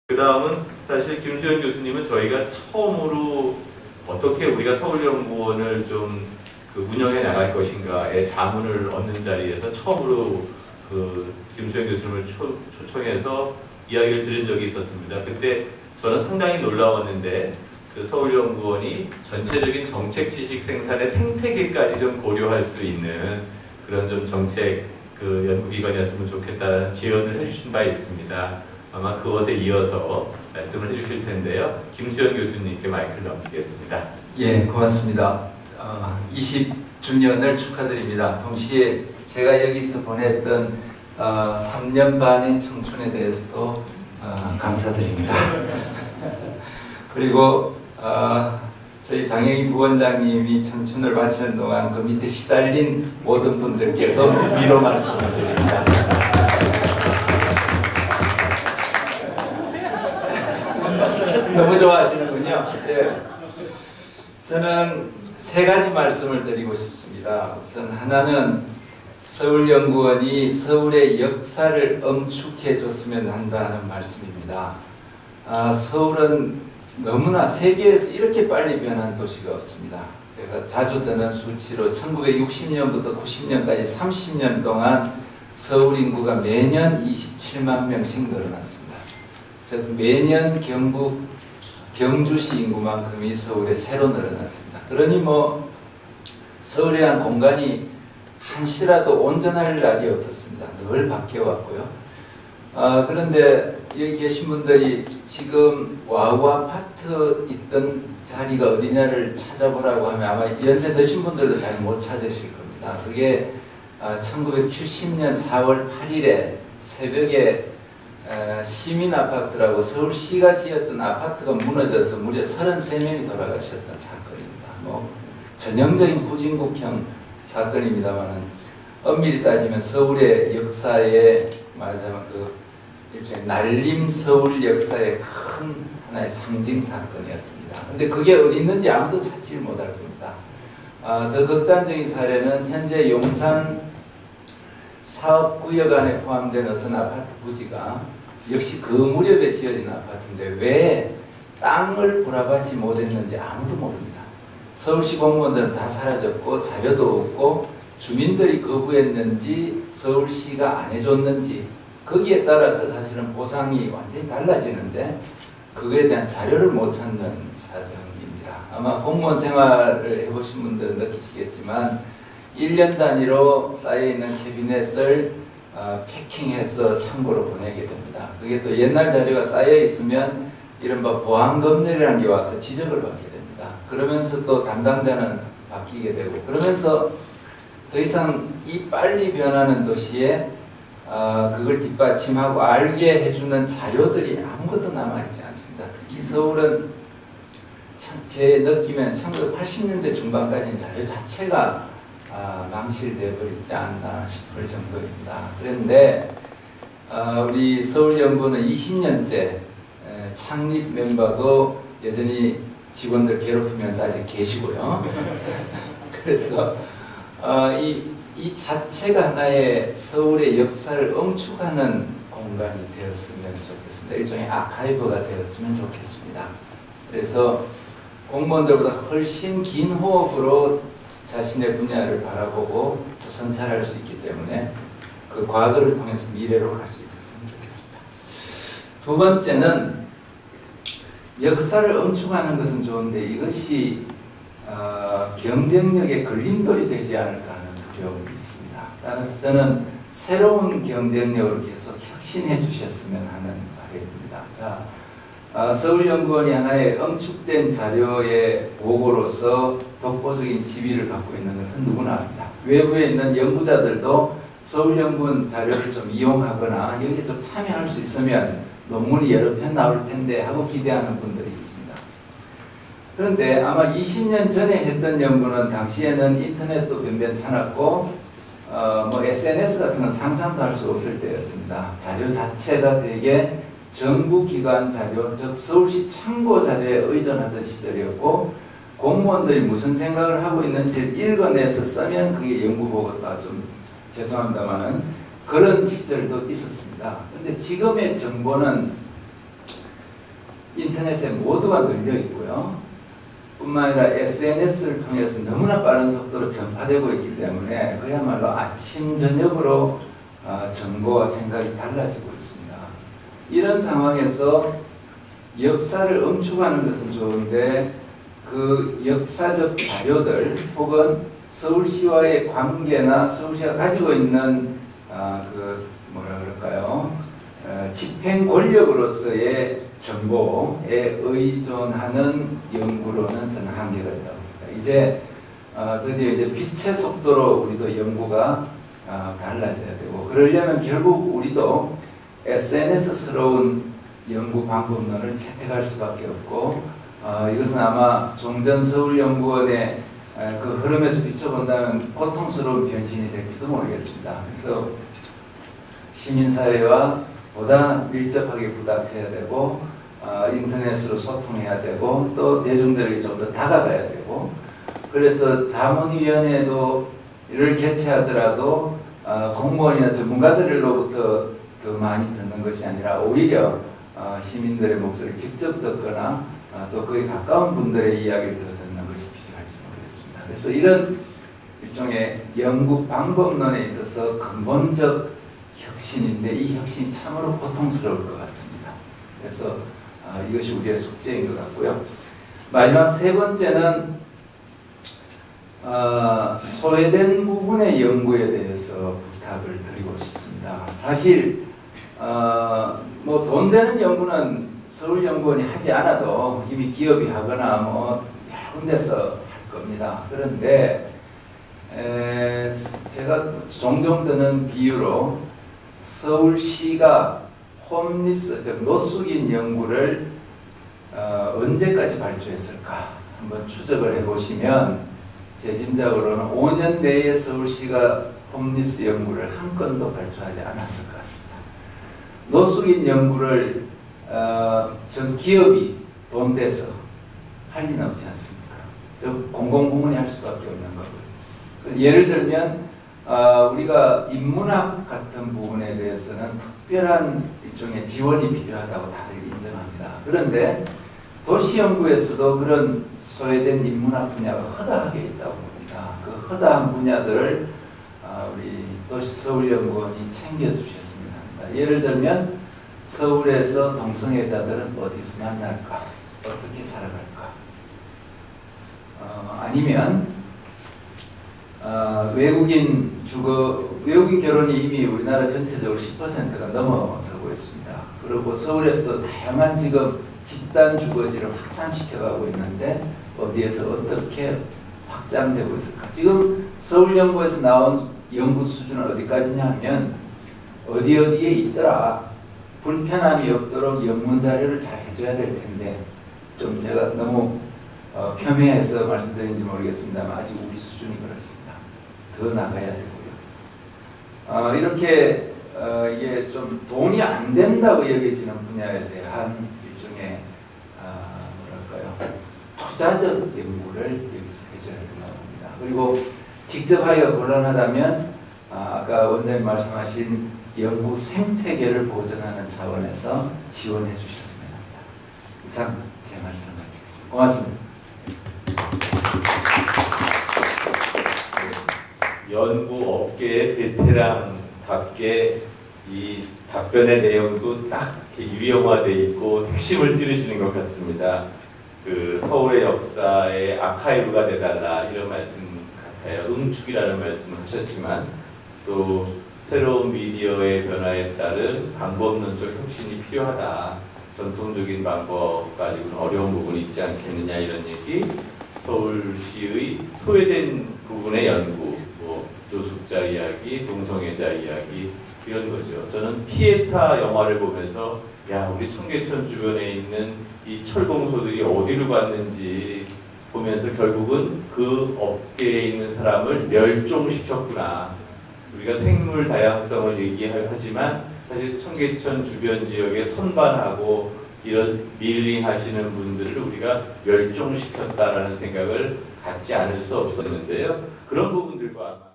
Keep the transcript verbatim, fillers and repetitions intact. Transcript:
그 다음은 사실 김수현 교수님은 저희가 처음으로 어떻게 우리가 서울연구원을 좀 그 운영해 나갈 것인가의 자문을 얻는 자리에서 처음으로 그 김수현 교수님을 초, 초청해서 이야기를 들은 적이 있었습니다. 그때 저는 상당히 놀라웠는데 그 서울연구원이 전체적인 정책 지식 생산의 생태계까지 좀 고려할 수 있는 그런 좀 정책 그 연구기관이었으면 좋겠다는 제언을 해주신 바 있습니다. 아마 그것에 이어서 말씀을 해주실 텐데요. 김수현 교수님께 마이크를 넘기겠습니다. 예, 고맙습니다. 어, 이십 주년을 축하드립니다. 동시에 제가 여기서 보냈던 어, 삼 년 반의 청춘에 대해서도 어, 감사드립니다. 그리고 어, 저희 장영희 부원장님이 청춘을 바치는 동안 그 밑에 시달린 모든 분들께도 위로 말씀을 드립니다. 너무 좋아하시는군요. 예. 저는 세 가지 말씀을 드리고 싶습니다. 우선 하나는 서울연구원이 서울의 역사를 엄축해 줬으면 한다는 말씀입니다. 아, 서울은 너무나 세계에서 이렇게 빨리 변한 도시가 없습니다. 제가 자주 드는 수치로 천구백육십 년부터 구십 년까지 삼십 년 동안 서울 인구가 매년 이십칠만 명씩 늘어났습니다. 즉 매년 경북 경주시 인구만큼이 서울에 새로 늘어났습니다. 그러니 뭐 서울에 한 공간이 한시라도 온전할 날이 없었습니다. 늘 바뀌어왔고요. 아, 그런데 여기 계신 분들이 지금 와우 아파트 있던 자리가 어디냐를 찾아보라고 하면 아마 연세 드신 분들도 잘 못 찾으실 겁니다. 그게 아, 천구백칠십 년 사월 팔일에 새벽에 에, 시민아파트라고 서울시가 지었던 아파트가 무너져서 무려 서른세 명이 돌아가셨던 사건입니다. 뭐 전형적인 후진국형 사건입니다만 엄밀히 따지면 서울의 역사에 말하자면 그 일종의 날림 서울 역사의 큰 하나의 상징 사건이었습니다. 근데 그게 어디 있는지 아무도 찾지를 못할 겁니다. 아, 더 극단적인 사례는 현재 용산 사업구역 안에 포함된 어떤 아파트 부지가 역시 그 무렵에 지어진 아파트인데 왜 땅을 불화받지 못했는지 아무도 모릅니다. 서울시 공무원들은 다 사라졌고 자료도 없고 주민들이 거부했는지 서울시가 안 해줬는지 거기에 따라서 사실은 보상이 완전히 달라지는데 그거에 대한 자료를 못 찾는 사정입니다. 아마 공무원 생활을 해보신 분들은 느끼시겠지만 일 년 단위로 쌓여있는 캐비넷을 어, 패킹해서 창고로 보내게 됩니다. 그게 또 옛날 자료가 쌓여있으면 이른바 보안검열이라는 게 와서 지적을 받게 됩니다. 그러면서 또 담당자는 바뀌게 되고 그러면서 더 이상 이 빨리 변하는 도시에 어, 그걸 뒷받침하고 알게 해주는 자료들이 아무것도 남아있지 않습니다. 특히 서울은 제 느낌엔 천구백팔십 년대 중반까지는 자료 자체가 아, 망실되어 버리지 않나 싶을 정도입니다. 그런데 어, 우리 서울연구원은 이십 년째 에, 창립 멤버도 여전히 직원들 괴롭히면서 아직 계시고요. 그래서 어, 이, 이 자체가 하나의 서울의 역사를 응축하는 공간이 되었으면 좋겠습니다. 일종의 아카이브가 되었으면 좋겠습니다. 그래서 공무원들보다 훨씬 긴 호흡으로 자신의 분야를 바라보고 또 성찰할 수 있기 때문에 그 과거를 통해서 미래로 갈 수 있었으면 좋겠습니다. 두 번째는 역사를 응축하는 것은 좋은데 이것이 어, 경쟁력의 걸림돌이 되지 않을까 하는 두려움이 있습니다. 따라서 저는 새로운 경쟁력을 계속 혁신해 주셨으면 하는 바람입니다. 자, 어, 서울연구원이 하나의 응축된 자료의 보고로서 독보적인 지위를 갖고 있는 것은 누구나 압니다. 외부에 있는 연구자들도 서울연구원 자료를 좀 이용하거나 여기에 좀 참여할 수 있으면 논문이 여러 편 나올 텐데 하고 기대하는 분들이 있습니다. 그런데 아마 이십 년 전에 했던 연구는 당시에는 인터넷도 변변찮았고 어, 뭐 에스엔에스 같은 건 상상도 할 수 없을 때였습니다. 자료 자체가 되게 정부기관 자료, 즉 서울시 참고 자료에 의존하던 시절이었고 공무원들이 무슨 생각을 하고 있는지를 읽어내서 쓰면 그게 연구보고가 좀 죄송합니다만은 그런 시절도 있었습니다. 그런데 지금의 정보는 인터넷에 모두가 널려 있고요. 뿐만 아니라 에스엔에스를 통해서 너무나 빠른 속도로 전파되고 있기 때문에 그야말로 아침 저녁으로 어, 정보와 생각이 달라지고 있습니다. 이런 상황에서 역사를 응축하는 것은 좋은데 그 역사적 자료들 혹은 서울시와의 관계나 서울시가 가지고 있는 어, 그 뭐라 그럴까요? 어, 집행 권력으로서의 정보에 의존하는 연구로는 저는 한계가 있다고 봅니다. 이제 어, 드디어 이제 빛의 속도로 우리도 연구가 어, 달라져야 되고 그러려면 결국 우리도 에스엔에스스러운 연구 방법론을 채택할 수밖에 없고 어, 이것은 아마 종전서울연구원의 어, 그 흐름에서 비춰본다면 고통스러운 변신이 될지도 모르겠습니다. 그래서 시민사회와 보다 밀접하게 부닥쳐야 되고 어, 인터넷으로 소통해야 되고 또 대중들에게 좀 더 다가가야 되고 그래서 자문위원회도 이를 개최하더라도 어, 공무원이나 전문가들로부터 더 많이 듣는 것이 아니라 오히려 어, 시민들의 목소리를 직접 듣거나 어, 또 거기 가까운 분들의 이야기를 더 듣는 것이 필요할지 모르겠습니다. 그래서 이런 일종의 연구 방법론에 있어서 근본적 혁신인데 이 혁신이 참으로 고통스러울 것 같습니다. 그래서 어, 이것이 우리의 숙제인 것 같고요. 마지막 세 번째는 어, 소외된 부분의 연구에 대해서 부탁을 드리고 싶습니다. 사실 어, 뭐 돈 되는 연구는 서울연구원이 하지 않아도 이미 기업이 하거나 뭐 여러 군데서 할 겁니다. 그런데 에, 제가 종종 드는 비유로 서울시가 홈리스, 즉 노숙인 연구를 어, 언제까지 발주했을까 한번 추적을 해보시면 제 짐작으로는 오 년 내에 서울시가 홈리스 연구를 한 건도 발주하지 않았을 것 같습니다. 노숙인 연구를 어, 전 기업이 돈 대서 할 리는 없지 않습니까? 저 공공부문이 할 수밖에 없는 거고요. 예를 들면 어, 우리가 인문학 같은 부분에 대해서는 특별한 일종의 지원이 필요하다고 다들 인정합니다. 그런데 도시연구에서도 그런 소외된 인문학 분야가 허다하게 있다고 봅니다. 그 허다한 분야들을 어, 우리 도시 서울연구원이 챙겨주셨으면 합니다. 예를 들면 서울에서 동성애자들은 어디서 만날까? 어떻게 살아갈까? 어, 아니면 어, 외국인 주거, 외국인 결혼이 이미 우리나라 전체적으로 십 퍼센트가 넘어서고 있습니다. 그리고 서울에서도 다양한 지금 집단 주거지를 확산시켜가고 있는데 어디에서 어떻게 확장되고 있을까? 지금 서울연구에서 나온 연구 수준은 어디까지냐 하면 어디 어디에 있더라. 불편함이 없도록 연문 자료를 잘 해줘야 될 텐데 좀 제가 너무 어, 폄훼해서 말씀드린지 모르겠습니다만 아직 우리 수준이 그렇습니다. 더 나가야 되고요. 어, 이렇게 어, 이게 좀 돈이 안 된다고 여겨지는 분야에 대한 일종의 어, 뭐랄까요 투자적 연구를 여기서 해줘야 된다고 합니다. 그리고 직접 하기가 곤란하다면 어, 아까 원장님 말씀하신 연구 생태계를 보존하는 차원에서 지원해 주셨으면 합니다. 이상 제 말씀을 마치겠습니다. 고맙습니다. 연구업계의 베테랑답게 이 답변의 내용도 딱 이렇게 유형화되어 있고 핵심을 찌르시는 것 같습니다. 그 서울의 역사의 아카이브가 되달라 이런 말씀 같아요. 응축이라는 말씀을 하셨지만 또 새로운 미디어의 변화에 따른 방법론적 혁신이 필요하다. 전통적인 방법 가지고는 어려운 부분이 있지 않겠느냐 이런 얘기. 서울시의 소외된 부분의 연구, 뭐 노숙자 이야기, 동성애자 이야기 이런 거죠. 저는 피에타 영화를 보면서 야 우리 청계천 주변에 있는 이 철공소들이 어디로 갔는지 보면서 결국은 그 업계에 있는 사람을 멸종시켰구나. 우리가 생물 다양성을 얘기하지만 사실 청계천 주변 지역에 선반하고 이런 밀링 하시는 분들을 우리가 멸종시켰다라는 생각을 갖지 않을 수 없었는데요. 그런 부분들과